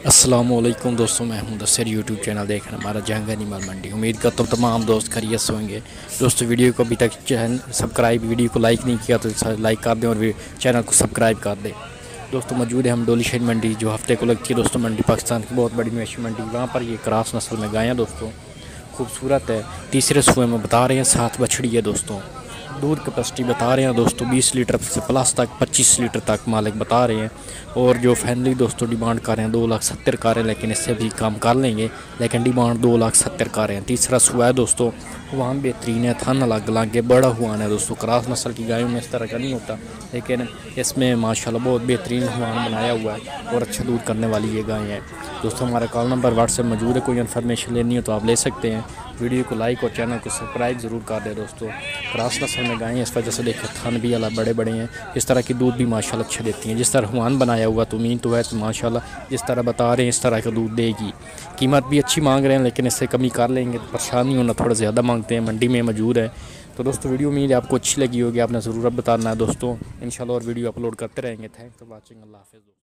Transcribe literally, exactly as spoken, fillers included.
अस्सलामुअलैकुम दोस्तों, मैं हूं दसर यूट्यूब चैनल देख रहे हैं हमारा जहांगीर माल मंडी। उम्मीद करता हूं तमाम दोस्त खैरियत से होंगे। दोस्तों वीडियो को अभी तक चैनल सब्सक्राइब वीडियो को लाइक नहीं किया तो लाइक कर दें और चैनल को सब्सक्राइब कर दें। दोस्तों मौजूद है हम डोली शहर मंडी, जो हफ्ते को लगती है दोस्तों। मंडी पाकिस्तान की बहुत बड़ी मवेशी मंडी, वहाँ पर ये क्रॉस नस्ल में गायें दोस्तों खूबसूरत है। तीसरे सुबह में बता रहे हैं सात बछड़ी है दोस्तों। दूध कैपेसिटी बता रहे हैं दोस्तों बीस लीटर से प्लस तक पच्चीस लीटर तक मालिक बता रहे हैं। और जो फैमिली दोस्तों डिमांड कर रहे हैं दो लाख सत्तर कर रहे हैं, लेकिन इससे भी कम कर लेंगे, लेकिन डिमांड दो लाख सत्तर कर रहे हैं। तीसरा सुबह है दोस्तों, वाहन बेहतरीन है, थन अलग अलग है, बड़ा हुआ है दोस्तों। क्रॉस नस्ल की गायों में इस तरह का नहीं होता, लेकिन इसमें माशाल्लाह बहुत बेहतरीन हुआन बनाया हुआ है और अच्छा दूध करने वाली ये गाय है दोस्तों। हमारा कॉल नंबर व्हाट्सएप मौजूद है, कोई इन्फॉर्मेशन लेनी हो तो आप ले सकते हैं। वीडियो को लाइक और चैनल को सब्सक्राइब ज़रूर कर दें दोस्तों। क्रॉस नस्ल में गायें इस वजह से देखें थन भी अलग बड़े बड़े हैं, इस तरह की दूध भी माशाल्लाह अच्छा देती हैं। जिस तरह हुआन बनाया हुआ तो मीन तो है तो माशाल्लाह जिस तरह बता रहे हैं इस तरह का दूध देगी। कीमत भी अच्छी मांग रहे हैं, लेकिन इससे कमी कर लेंगे तो परेशानी होना, थोड़ा ज़्यादा मांगते हैं। मंडी में मौजूद है तो दोस्तों वीडियो उम्मीद है आपको अच्छी लगी होगी, आपने ज़रूर बताना है दोस्तों। इंशाल्लाह और वीडियो अपलोड करते रहेंगे। Thanks for watching. अल्लाह हाफ़िज़।